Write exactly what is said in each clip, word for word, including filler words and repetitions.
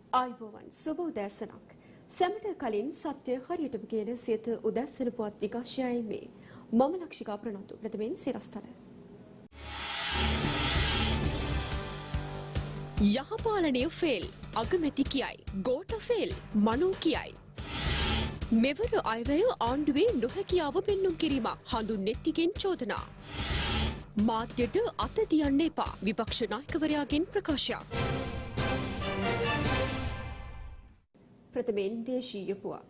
ආයුබෝවන් සුබ උදෑසනක්. සැමට කලින් සත්‍ය හරියටම කියන සියත උදෑසන පුවත් විකාශයයි මේ. මම ලක්ෂිකා ප්‍රනන්දු. ප්‍රථමයෙන් සිරස්තල. යහපාලනය ෆේල්. අගමැති කියයි. ගෝඨ ෆේල්. මනෝ කියයි. මෙවර අයවැය ආණ්ඩුවේ නොහැකියාව පෙන්නුම් කිරීමක් හඳුන්වන්නේ ටිකෙන් චෝදනා. මාධ්‍යට අත තියන්න එපා. විපක්ෂ නායකවරයාගෙන් ප්‍රකාශයක්. ප්‍රථමයෙන් දේශීය පුවත්.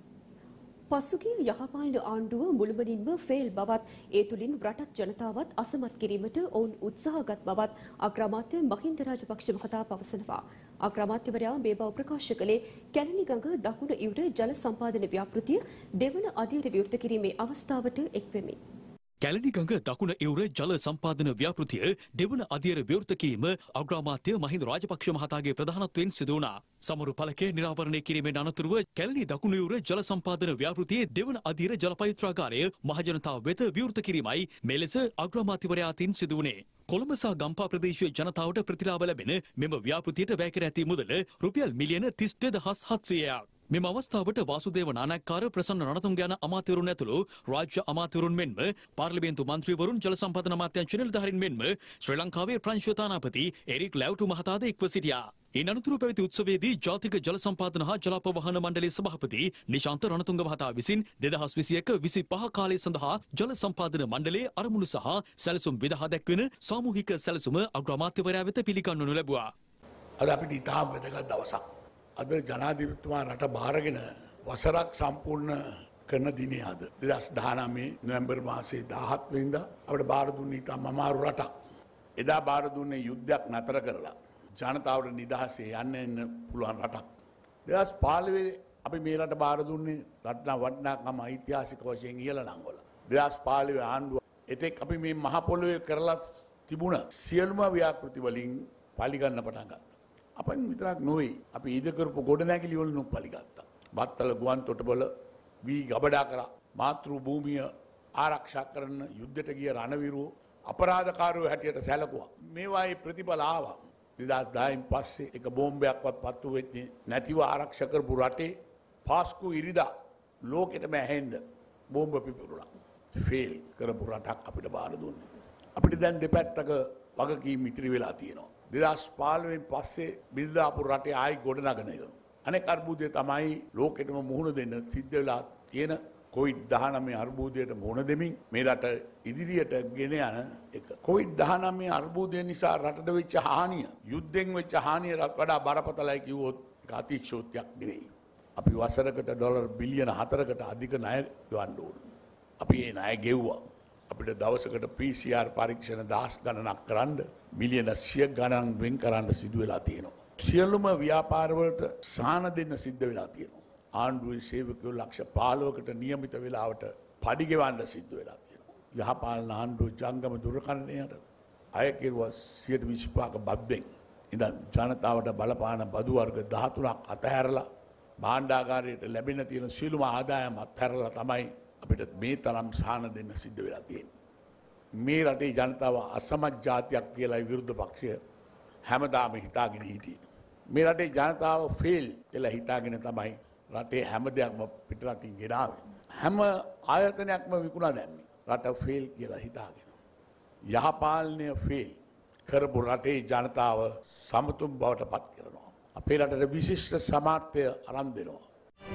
පසුගිය යහපාලන ආණ්ඩුව මුළුමනින්ම ෆේල් බවත් ඒ තුළින් රටත් ජනතාවත් අසමත් කිරීමට ඔවුන් උත්සාහගත් බවත් අග්‍රාමාත්‍ය මහින්ද රාජපක්ෂ මහතා පවසනවා. අග්‍රාමාත්‍යවරයා මේ බව ප්‍රකාශ කළේ කැලණිගඟ දකුණු ඉවුර ජල සම්පාදන ව්‍යාපෘතිය දෙවන අදියර විවෘත කිරීමේ අවස්ථාවට එක්වෙමින්. කැලණිගඟ දකුණ ඉවුර ජල සම්පාදන ව්‍යාපෘතිය දෙවන අදියර විවෘත කිරීම අග්‍රාමාත්‍ය මහින්ද රාජපක්ෂ මහතාගේ ප්‍රධානත්වයෙන් සිදු වුණා. සමරු පළකය නිරාවරණය කිරීමෙන් අනතුරුව කැලණි දකුණු ඉවුර ජල සම්පාදන ව්‍යාපෘතියේ දෙවන අදියර ජල පවිත්‍රාගාරය මහජනතාව වෙත විවෘත කිරීමයි මෙලෙස අග්‍රාමාත්‍යවරයා අතින් සිදු වුණේ. කොළඹ සහ ගම්පහ ප්‍රදේශයේ ජනතාවට ප්‍රතිලාභ ලැබෙන මෙම ව්‍යාපෘතියට වැය කර ඇති මුදල රුපියල් මිලියන තිස් දෙදහස් හත්සියයක්. මෙම අවස්ථාවට වාසුදේව නානායක්කාර ප්‍රසන්න රණතුංග යන අමාත්‍යවරුන් ඇතුළු රාජ්‍ය අමාත්‍යවරුන් මෙන්ම පාර්ලිමේන්තු මන්ත්‍රීවරුන් ජල සම්පාදන අමාත්‍යාංශ නිලධාරීන් මෙන්ම ශ්‍රී ලංකාවේ ප්‍රංශ තානාපති එරික් ලැව්ටු මහතාද එක්ව සිටියා. ඉන් අනතුරුව පැවති උත්සවයේදී ජාතික ජල සම්පාදන හා ජලාපවහන මණ්ඩලයේ සභාපති නිශාන්ත රණතුංග මහතා විසින් දෙදහස් විසියක විසිපහ කාලය සඳහා ජල සම්පාදන මණ්ඩලයේ අරමුණු සහ සැලසුම් විදහා දැක්වෙන සාමූහික සැලසුම අග්‍රාමාත්‍යවරයා වෙත පිළිගන්වනු ලැබුවා. අද අපිට ඉතාම වැදගත් දවසක්. අද ජනාධිපතිතුමා රට බාරගෙන වසරක් සම්පූර්ණ කරන දිනේ අද. දෙදහස් දහනවය නොවැම්බර් මාසයේ දාහත් වෙනිදා අපිට බාර දුන්නේ ඉතාම අමාරු රටක්. එදා බාර දුන්නේ යුද්ධයක් නතර කරලා ජනතාවට නිදහසේ යන්න එන්න පුළුවන් රටක්. දෙදහස් පහළොව අපි මේ රට බාර දුන්නේ රටන වටිනාකම ඓතිහාසික වශයෙන් ඉහළ නංවල. දෙදහස් පහළොව ආණ්ඩුව එතෙක් අපි මේ මහ පොළොවේ කරලා තිබුණ සියලුම ව්‍යාපෘති වලින් පරිගන්න පටන් ගත්තා. අපෙන් විතරක් නොවේ අපි ඉද කරපු ගොඩනැගිලි වලින් පරිගත්තා. බත්තල ගුවන් තොටුපළ වී ගබඩා කරා. මාතෘ භූමිය ආරක්ෂා කරන යුද්ධයට ගිය රණවිරුවෝ අපරාධකාරයෝ හැටියට සැලකුවා. මේවායේ ප්‍රතිඵල ආවා. දෙදහස් දහයෙන් පස්සේ එක බෝම්බයක්වත් පත්තු වෙන්නේ නැතිව ආරක්ෂා කරපු රටේ පාස්කු ඉරිදා ලෝකෙටම ඇහෙන්න බෝම්බ පිපිරුණා. ෆේල් කරපු රටක් අපිට බාර දුන්නේ. අපිට දැන් දෙපැත්තක වගකීම් ඉතිරි වෙලා තියෙනවා. දෙදහස් පහළොවෙන් පස්සේ බිල්දාපු රටේ ආයි ගොඩනගන එක. අනෙක් අර්බුදය තමයි ලෝකෙටම මුහුණ දෙන්න සිද්ධ වෙලා තියෙන කොවිඩ් දහනවය අර්බුදයට මුහුණ දෙමින් මේ රට ඉදිරියට ගෙන යන එක. කොවිඩ් දහනවය අර්බුදය නිසා රටට වෙච්ච හානිය යුද්ධෙන් වෙච්ච හානියටත් වඩා බරපතලයි කිව්වොත් ඒක අතිශෝක්තියක් නෙවෙයි. අපි වසරකට ඩොලර් බිලියන හතරකට අධික ණය ගෙවන්න ඕන. අපි ඒ ණය ගෙව්වා. අපිට දවසකට පී සී ආර් පරීක්ෂණ දහස් ගණනක් කරන්න මිලියන සිය ගණන් වෙන් කරන්න සිදු වෙලා තියෙනවා. සියලුම ව්‍යාපාරවලට සාන දෙන්න සිද්ධ වෙලා තියෙනවා. ආණ්ඩුවේ සේවකයෝ ලක්ෂ පහළොවකට නියමිත වෙලාවට පඩි ගෙවන්න සිද්ධ වෙලා තියෙනවා. යහපාලන ආණ්ඩුව ජංගම දුරකථනයට අය කෙරුවා සියයට විසිපහක බද්දෙන්. ඉතින් ජනතාවට බලපාන බදු වර්ග දහතුනක් අතහැරලා භාණ්ඩාගාරයට ලැබෙන තියෙන සියලුම ආදායම් අත්හැරලා තමයි අපිට මේ තරම් සාන දෙන්න සිද්ධ වෙලා තියෙන්නේ. මේ රටේ ජනතාව අසමත් ජාතියක් කියලා විරුද්ධ පක්ෂය හැමදාම හිතාගෙන හිටියේ. මේ රටේ ජනතාව ෆේල් කියලා හිතාගෙන තමයි රටේ හැම දෙයක්ම පිටරටින් ගෙනාවේ. හැම ආයතනයක්ම විකුණා දැම්මේ. රට ෆේල් කියලා හිතාගෙන. යහපාලනය ෆේල් කරපු රටේ ජනතාව සමතුම් බවට පත් කරනවා. අපේ රටට විශිෂ්ට සමාර්ථය අරන් දෙනවා.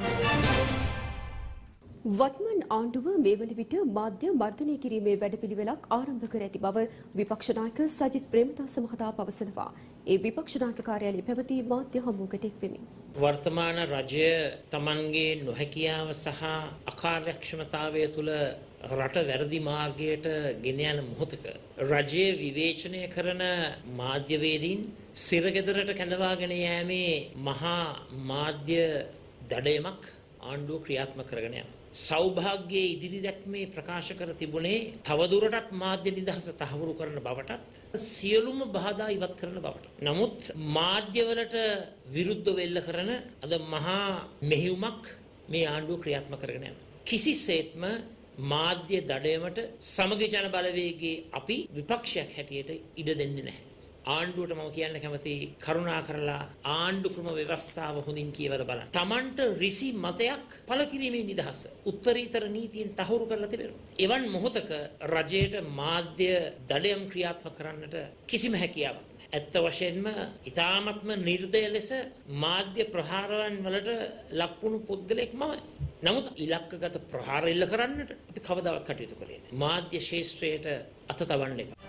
වත්මන් ආණ්ඩුව මේ වන විට මාධ්‍ය මර්ධනය කිරීමේ වැඩපිළිවෙලක් ආරම්භ කර ඇති බව විපක්ෂ නායක සජිත් ප්‍රේමදාස මහතා පවසනවා. ඒ විපක්ෂ නායක කාර්යාලයේ පැවති මාධ්‍ය හමුවකට එක්වෙමින් වර්තමාන රජය තමන්ගේ නොහැකියාව සහ අකාර්යක්ෂමතාවය තුළ රට වැරදි මාර්ගයට ගෙන යන මොහොතක රජයේ විවේචනය කරන මාධ්‍යවේදීන් සිරගෙදරට කැඳවාගෙන යෑමේ මහා මාධ්‍ය දඩයමක් ආණ්ඩුව ක්‍රියාත්මක කරගෙන යනවා. සෞභාග්‍යයේ ඉදිරි දැක්මේ ප්‍රකාශ කර තිබුණේ තවදුරටත් මාධ්‍ය නිදහස තහවුරු කරන බවටත් සියලුම බාධා ඉවත් කරන බවට. නමුත් මාධ්‍යවලට විරුද්ධ වෙල්ල කරන අද මහා මෙහෙයුමක් මේ ආණ්ඩුව ක්‍රියාත්මක කරගෙන යනවා. කිසිසේත්ම මාධ්‍ය දඩයමට සමගි ජන බලවේගයේ අපි විපක්ෂයක් හැටියට ඉඩ දෙන්නේ නැහැ. ආණ්ඩුවට මම කියන්න කැමති කරුණා කරලා ආණ්ඩු ක්‍රම ව්‍යවස්ථාව හොඳින් කියවලා බලන්න. Tamanට රිසි මතයක් පළ කිරීමේ නිදහස උත්තරීතර නීතියෙන් තහවුරු කරලා තිබෙනවා. එවන් මොහොතක රජයට මාධ්‍ය දඩයම් ක්‍රියාත්මක කරන්නට කිසිම හැකියාවක් නැහැ. ඇත්ත වශයෙන්ම ඊ타මත්ම නිර්දය ලෙස මාධ්‍ය ප්‍රහාරයන් වලට ලක්වුණු පුද්ගලෙක් මම. නමුත් ඉලක්කගත ප්‍රහාර එල්ල කරන්නට අපි කවදාවත් කටයුතු කරේ නැහැ. මාධ්‍ය ශාස්ත්‍රයට අත තබන්න එපා.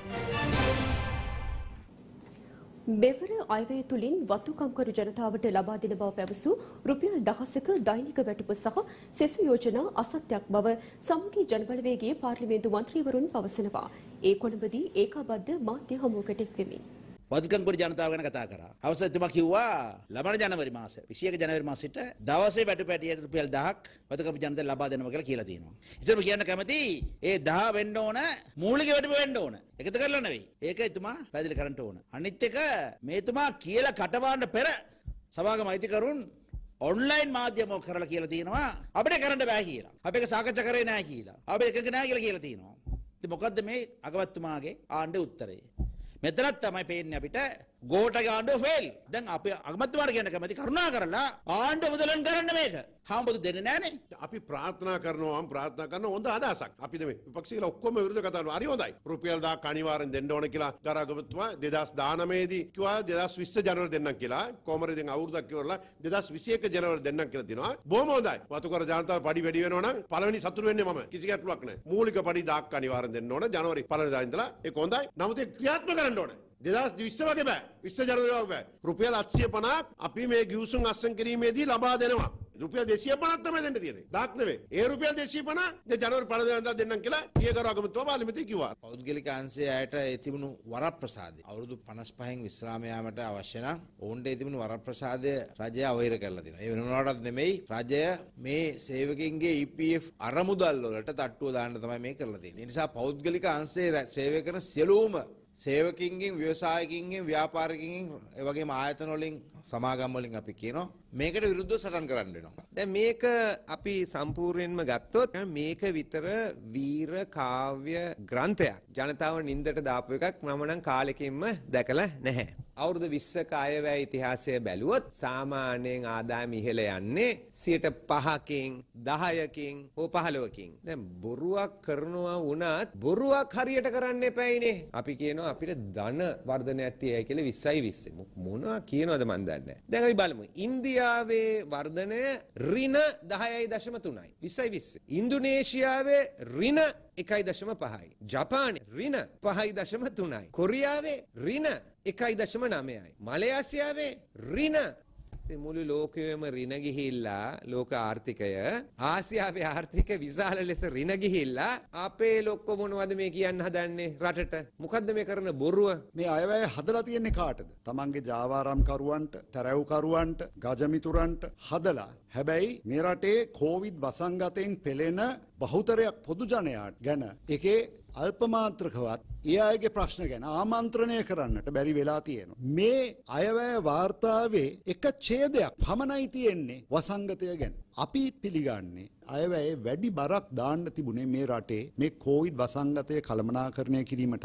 මෙවර අයවැය තුලින් වතුකම්කරු ජනතාවට ලබා දෙන බව පැවසූ රුපියල් දහසක දෛනික වැටුප සහ සෙසු යෝජනා අසත්‍යයක් බව සමගි ජනබලවේගයේ පාර්ලිමේන්තු මන්ත්‍රීවරුන් පවසනවා. ඒ කොළඹදී ඒකාබද්ධ මාධ්‍ය හමුවකට එක්වෙමින් වතුකම්කරු ජනතාව ගැන කතා කරා. අවසර එතුමා කිව්වා ලබන ජනවරි මාසේ විසියක ජනවරි මාසෙට දවසේ වැටුප ඇටියට රුපියල් දහයක් වතුකම්කරු ජනතාවට ලබා දෙනවා කියලා කියලා තියෙනවා. ඉතින් කියන්න කැමති ඒ දහ වෙන්න ඕන මූලික වැටුප වෙන්න ඕන. එකතු කරලා නෙවෙයි. ඒක එතුමා පැහැදිලි කරන්න ඕන. අනිත් එක මේතුමා කියලා කටපාඩම් පෙර සභාගම අයිතිකරුන් ඔන්ලයින් මාධ්‍යම කරලා කියලා තියෙනවා අපිට කරන්න බෑ කියලා. අපි ඒක සාකච්ඡා කරේ නැහැ කියලා. අපි එකක නැහැ කියලා කියලා තියෙනවා. ඉතින් මොකද්ද මේ අගමැතිතුමාගේ ආණ්ඩුවේ උත්තරේ? මෙතනත් තමයි පේන්නේ අපිට ගෝඨ ආණ්ඩුව ෆේල්. දැන් අපි අගමැතිතුමාට කියන්න කැමති කරුණා කරලා ආණ්ඩුව බදලන් කරන්න මේක. හාමුදුරු දෙන්නේ නැහනේ. අපි ප්‍රාර්ථනා කරනවා මම ප්‍රාර්ථනා කරන හොඳ අදහසක්. අපි නෙමෙයි විපක්ෂීලා ඔක්කොම විරුද්ධ කතා කරනවා. හරි හොඳයි. රුපියල් දහයක් අනිවාර්යෙන් දෙන්න ඕන කියලා ගාරාගමතුමා දෙදාස් දානමය දී කිව්වා දෙදාස් විස්ස ජනවරි දෙන්නම් කියලා. කොහමද දැන් අවුරුද්දක් ඉවරලා දෙදාස් විසියක ජනවරි දෙන්නම් කියලා දිනවා. බොහොම හොඳයි. වතුකර ජනතාව පඩි වැඩි වෙනවා නම් පළවෙනි සතුරු වෙන්නේ මම. කිසි ගැටලුවක් නැහැ. මූලික පඩි දහයක් අනිවාර්යෙන් දෙන්න ඕන ජනවරි පළවෙනි දා ඉඳලා. ඒක හොඳයි. නමුත් ඒක ක්‍රියාත්මක කරන්න ඕනේ. දෙදාස් විස්ස වගේ බෑ. විස්ස ජනවරි වගේ බෑ. රුපියල් අටසිය පනහක් අපි මේ ගිවිසුම් අත්සන් කිරීමේදී ලබා දෙනවා. රුපියල් දෙසිය පනහක් තමයි දෙන්න තියෙන්නේ. දහයක් නෙවෙයි. ඒ රුපියල් දෙසිය පනහ දැන් ජනවරි පළවෙනි දා දෙන්නම් කියලා පියකර අගමැතිතුමා පාර්ලිමේන්තුවේ කිව්වා. පෞද්ගලික අංශයේ අයට ඒ තිබුණු වරප්‍රසාදය අවුරුදු පනස් පහෙන් විශ්‍රාම යාමට අවශ්‍ය නම් ඔවුන්ට ඒ තිබුණු වරප්‍රසාදය රජය අවහිර කරලා දෙනවා. ඒ වෙනුවටත් නෙමෙයි රජය මේ සේවකයන්ගේ E P F අරමුදල් වලට තට්ටුව දාන්න තමයි මේ කරලා තියෙන්නේ. ඒ නිසා පෞද්ගලික අංශයේ සේවය කරන සියලුම සේවකින්ගෙන් ව්‍යවසායකින්ගෙන් ව්‍යාපාරිකයින්ගෙන් ඒ වගේම ආයතන වලින් සමාගම් වලින් අපි කියනවා මේකට විරුද්ධව සටන් කරන්න වෙනවා. දැන් මේක අපි සම්පූර්ණයෙන්ම ගත්තොත් මේක විතර වීර කාව්‍ය ග්‍රන්ථයක්. ජනතාව නින්දට දාපු එකක් මම නම් කාලෙකින්ම දැකලා නැහැ. අවුරුදු විස්සක අයවැය ඉතිහාසය බැලුවොත් සාමාන්‍යයෙන් ආදායම ඉහළ යන්නේ සියයට පහකින් දහයකින් හෝ පහළොවකින්. දැන් බොරුවක් කරනවා වුණත් බොරුවක් හරියට කරන්න එපයිනේ. අපි කියනවා අපිට ධන වර්ධනයක් තියයි කියලා විස්සයි විස්ස. මොනවා කියනවද මන් දන්නේ නැහැ. දැන් අපි බලමු. ඉන්දියාවේ වර්ධනය ඍණ දහයයි දශම තුනයි. විස්සයි විස්ස. ඉන්දුනේෂියාවේ ඍණ එකයි දශම පහයි. ජපානයේ ඍණ පහයි දශම තුනයි. කොරියාවේ ඍණ එකයි දශම නවයයි. මලයාසියාවේ ඍණ මුළු ලෝකෙම ඍණ ගිහිල්ලා ලෝක ආර්ථිකය ආසියාවේ ආර්ථික විශාල ලෙස ඍණ ගිහිල්ලා අපේ ලොක්කො මොනවද මේ කියන්න හදන්නේ රටට? මොකද්ද මේ කරන බොරුව? මේ අයවැය හදලා තියෙන්නේ කාටද? තමන්ගේ ජාවාරම්කරුවන්ට, තැරැව්කරුවන්ට, ගජමිතුරන්ට හදලා. හැබැයි මේ රටේ කොවිඩ් වසංගතයෙන් පෙළෙන බහුතරයක් පොදු ජනයාට ගැන එකේ අල්පමාත්‍රකවත් ඒ අයගේ ප්‍රශ්න ගැන ආමන්ත්‍රණය කරන්නට බැරි වෙලා තියෙනවා. මේ අයවැය වාර්තාවේ එක ඡේදයක් පමණයි තියෙන්නේ වසංගතය ගැන. අපි පිළිගන්නේ අයවැයේ වැඩි බරක් දාන්න තිබුණේ මේ රටේ මේ කොවිඩ් වසංගතය කළමනාකරණය කිරීමටත්.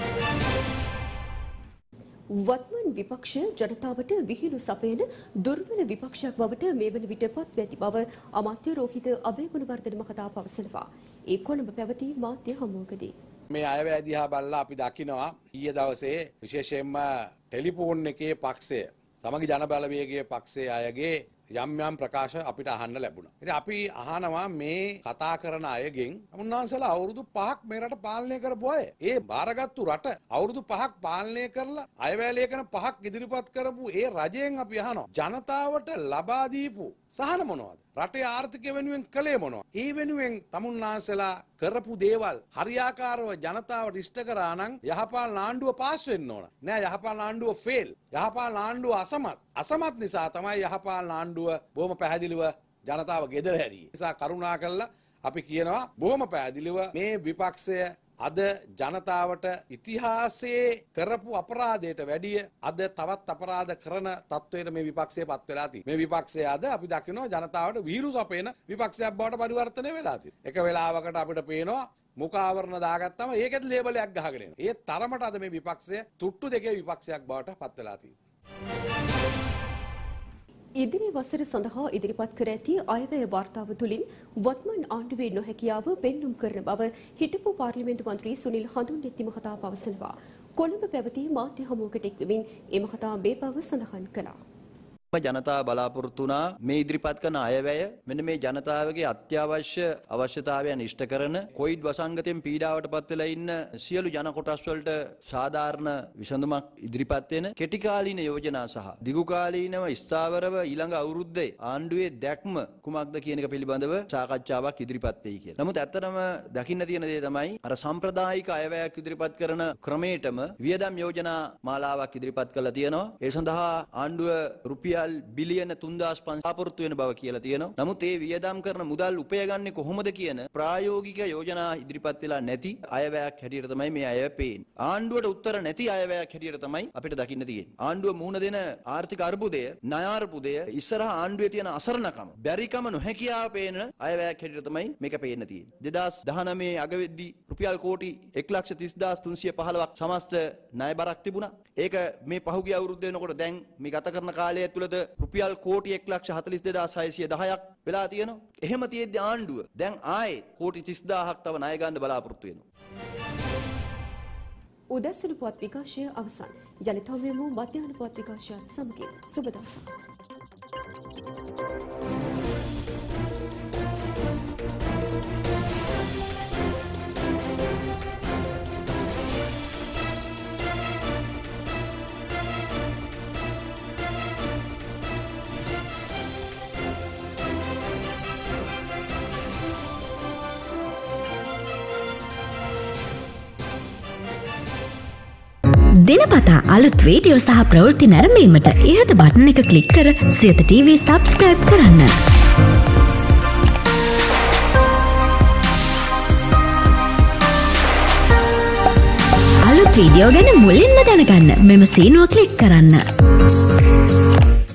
වත්මන් විපක්ෂය ජනතාවට විහිළු සපයන දුර්වල විපක්ෂයක් බවට මේ වන විට පත්ව ඇති බව අමාත්‍ය රෝහිත අබේගුණවර්ධන මහතා පවසනවා. ඒ කොළඹ පැවති මාධ්‍ය හමුවකදී මේ අයවැය දිහා බලලා අපි දකිනවා ඊයේ දවසේ විශේෂයෙන්ම ටෙලිෆෝන් එකේ පක්ෂය සමගි ජනබලවේගයේ පක්ෂයේ අයගේ යම් යම් ප්‍රකාශ අපිට අහන්න ලැබුණා. ඉතින් අපි අහනවා මේ කතා කරන අයගෙන් උන්වහන්සේලා අවුරුදු පහක් මේ රට පාලනය කරපු අය. ඒ බාරගත්තු රට අවුරුදු පහක් පාලනය කරලා අයවැය ලේඛන පහක් ඉදිරිපත් කරපු ඒ රජයෙන් අපි අහනවා ජනතාවට ලබා දීපු සහන මොනවද? රටේ ආර්ථිකය වෙනුවෙන් කළේ මොනවද? ඒ වෙනුවෙන් තමුන්නාන්සලා කරපු දේවල් හරියාකාරව ජනතාවට ඉෂ්ට කරා නම් යහපාලන ආණ්ඩුව පාස් වෙන්න ඕන. නෑ යහපාලන ආණ්ඩුව ෆේල්. යහපාලන ආණ්ඩුව අසමත්. අසමත් නිසා තමයි යහපාලන ආණ්ඩුව බොහොම පැහැදිලිව ජනතාව ගෙදර හැරියේ. නිසා කරුණා කරලා අපි කියනවා බොහොම පැහැදිලිව මේ විපක්ෂය අද ජනතාවට ඉතිහාසයේ කරපු අපරාධයට වැඩිය අද තවත් අපරාධ කරන තත්වයට මේ විපක්ෂය පත් වෙලා තියෙනවා. මේ විපක්ෂය අද අපි දකිනවා ජනතාවට විහිළු සපයන විපක්ෂයක් බවට පරිවර්තනය වෙලා තියෙනවා. එක වෙලාවකට අපිට පේනවා මුඛාවරණ දාගත්තම ඒකෙත් ලේබලයක් ගහගෙන එනවා. ඒ තරමට අද මේ විපක්ෂය තුට්ටු දෙකේ විපක්ෂයක් බවට පත් වෙලා තියෙනවා. ඉදිරි වසර සඳහා ඉදිරිපත් කර ඇති අයවැය වාර්තාව තුළින් වත්මන් ආණ්ඩුවේ නොහැකියාව පෙන්නුම් කරන බව හිටපු පාර්ලිමේන්තු මන්ත්‍රී සුනිල් හඳුන්නෙත්ති මහතා පවසනවා. කොළඹ පැවති මාධ්‍ය හමුවකට එක්වමින් ඒ මහතා මේ බව සඳහන් කළා. ජනතාව බලාපොරොත්තු වුණා මේ ඉදිරිපත් කරන අයවැය මෙන්න මේ ජනතාවගේ අත්‍යවශ්‍ය අවශ්‍යතාවයන් ඉෂ්ට කරන කොවිඩ් වසංගතයෙන් පීඩාවට පත් වෙලා ඉන්න සියලු ජන කොටස් වලට සාධාරණ විසඳුමක් ඉදිරිපත් වෙන කෙටි කාලීන යෝජනා සහ දිගු කාලීනව ස්ථාවරව ඊළඟ අවුරුද්දේ ආණ්ඩුවේ දැක්ම කුමක්ද කියන එක පිළිබඳව සාකච්ඡාවක් ඉදිරිපත් වෙයි කියලා. නමුත් ඇත්තටම දකින්න තියෙන දේ තමයි අර සම්ප්‍රදායික අයවැයක් ඉදිරිපත් කරන ක්‍රමයටම වියදම් යෝජනා මාලාවක් ඉදිරිපත් කරලා තියෙනවා. ඒ සඳහා ආණ්ඩුව රුපියල් බිලියන තුන්දාස් පන්සිය අපොරොත්තු වෙන බව කියලා තියෙනවා. නමුත් ඒ වියදම් කරන මුදල් උපයගන්නේ කොහොමද කියන ප්‍රායෝගික යෝජනා ඉදිරිපත් වෙලා නැති අයවැයක් හැටියට තමයි මේ අයවැය පේන්නේ. ආණ්ඩුවට උත්තර නැති අයවැයක් හැටියට තමයි අපිට දකින්න තියෙන්නේ. ආණ්ඩුව මුහුණ දෙන ආර්ථික අර්බුදය, ණය අර්බුදය, ඉස්සරහ ආණ්ඩුවේ තියෙන අසරණකම, බැරිකම නොහැකියාව පේන අයවැයක් හැටියට තමයි මේක පේන්න තියෙන්නේ. දෙදාස් දහනවය අගවෙද්දී රුපියල් කෝටි එක ලක්ෂ තිස් හදාස් තුන්සිය පහළොවක් සමස්ත ණය බරක් තිබුණා. ඒක මේ පහුගිය අවුරුද්ද වෙනකොට දැන් මේ ගත කරන කාලය ඇතුළත රුපියල් කෝටි එක ලක්ෂ හතළිස් දෙදාස් හයසිය දහයක් වෙලා තියෙනවා. එහෙම තියෙද්දි ආණ්ඩුව දැන් ආයේ කෝටි තිස් දාහක් තව ණය ගන්න බලාපොරොත්තු වෙනවා. උදැසන පුවත් විකාශය අවසන්. ජනිතව මෙමු මධ්‍යහන පුවත් විකාශයත් සමගින් සුබ දවසක්. දිනපතා අලුත් වීඩියෝ සහ ප්‍රවෘත්ති නැරඹීමට ඉහත බටන් එක ක්ලික් කර සියත ටීවී සබ්ස්ක්‍රයිබ් කරන්න. අලුත් වීඩියෝ ගැන මුලින්ම දැනගන්න මෙම සීනුව ක්ලික් කරන්න.